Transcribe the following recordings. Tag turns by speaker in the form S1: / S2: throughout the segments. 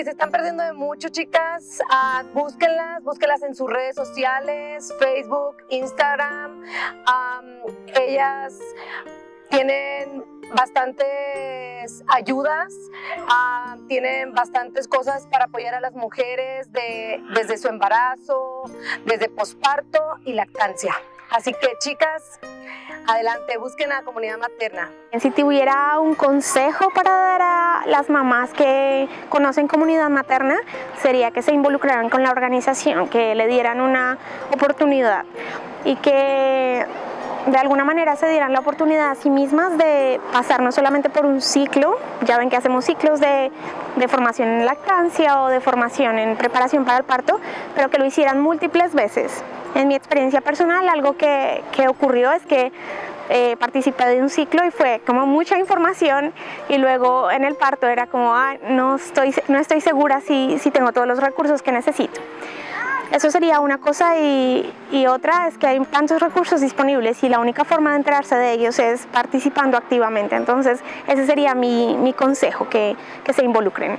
S1: se están perdiendo de mucho, chicas. Búsquenlas en sus redes sociales, Facebook, Instagram. Ellas tienen bastantes ayudas, tienen bastantes cosas para apoyar a las mujeres desde su embarazo, desde posparto y lactancia. Así que, chicas, adelante, busquen a Comunidad Materna.
S2: Si tuviera un consejo para dar a las mamás que conocen Comunidad Materna, sería que se involucraran con la organización, que le dieran una oportunidad y que de alguna manera se dieran la oportunidad a sí mismas de pasar no solamente por un ciclo, ya ven que hacemos ciclos de formación en lactancia o de formación en preparación para el parto, pero que lo hicieran múltiples veces. En mi experiencia personal, algo que ocurrió es que participé de un ciclo y fue como mucha información, y luego en el parto era como, no estoy segura si tengo todos los recursos que necesito. Eso sería una cosa, y otra es que hay tantos recursos disponibles y la única forma de enterarse de ellos es participando activamente. Entonces ese sería mi consejo, que se involucren.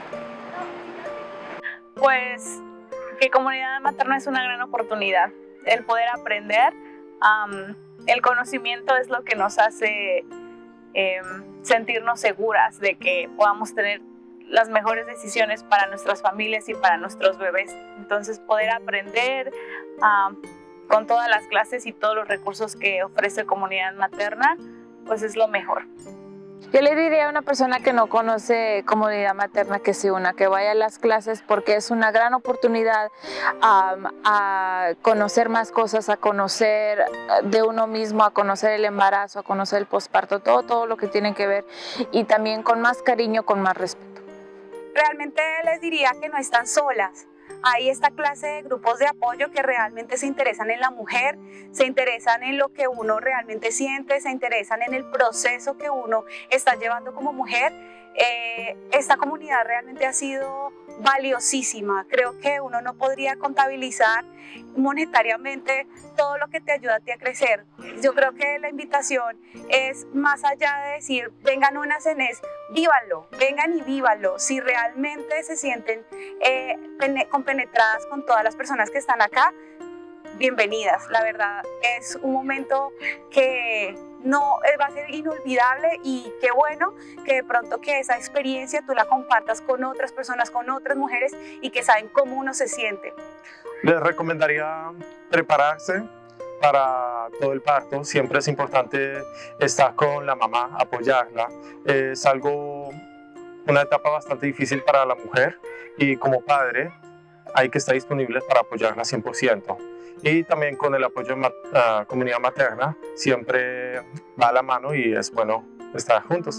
S3: Pues que Comunidad Materna es una gran oportunidad, el poder aprender. El conocimiento es lo que nos hace sentirnos seguras de que podamos tener las mejores decisiones para nuestras familias y para nuestros bebés. Entonces, poder aprender con todas las clases y todos los recursos que ofrece Comunidad Materna, pues es lo mejor.
S4: Yo le diría a una persona que no conoce Comunidad Materna que se una, que vaya a las clases, porque es una gran oportunidad a conocer más cosas, a conocer de uno mismo, a conocer el embarazo, a conocer el posparto, todo lo que tiene que ver, y también con más cariño, con más respeto.
S5: Realmente les diría que no están solas. Hay esta clase de grupos de apoyo que realmente se interesan en la mujer, se interesan en lo que uno realmente siente, se interesan en el proceso que uno está llevando como mujer. Esta comunidad realmente ha sido valiosísima. Creo que uno no podría contabilizar monetariamente todo lo que te ayuda a ti a crecer. Yo creo que la invitación es más allá de decir vengan unas en vívanlo, vengan y vívanlo. Si realmente se sienten compenetradas con todas las personas que están acá, bienvenidas. La verdad es un momento que no va a ser inolvidable, y qué bueno que de pronto que esa experiencia tú la compartas con otras personas, con otras mujeres, y que saben cómo uno se siente.
S6: Les recomendaría prepararse para todo el parto. Siempre es importante estar con la mamá, apoyarla. Es una etapa bastante difícil para la mujer, y como padre hay que estar disponible para apoyarla 100%. Y también con el apoyo de Comunidad Materna siempre va a la mano, y es bueno estar juntos.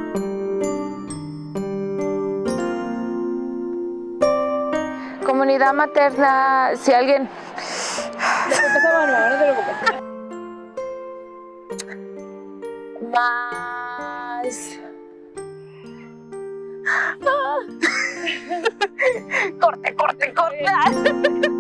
S4: Comunidad Materna, si alguien... Más...
S5: Corte.